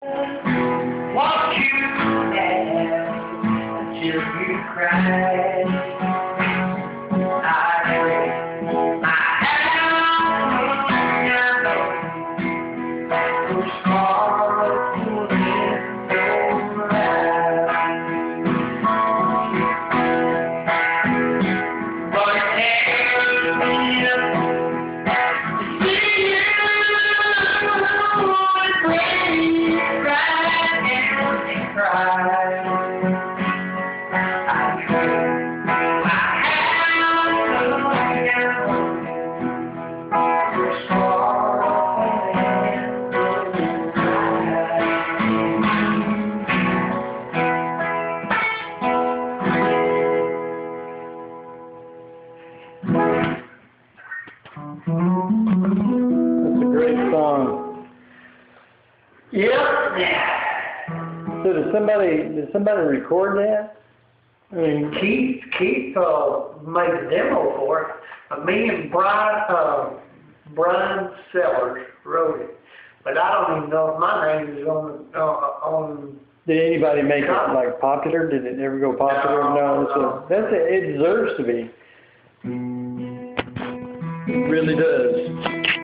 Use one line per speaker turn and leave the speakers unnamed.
Watch you laugh until you cry. I break my hand for sorrowful in your eyes. But tell me to see you and breathe right and cry. I break my
That's a great song.
Yep.
So did somebody record that? I mean,
Keith made the demo for it, but me and Brian Sellers wrote it. But I don't even know if my name is on.
did anybody make it like popular? Did it ever go popular? No. It deserves to be. It really does.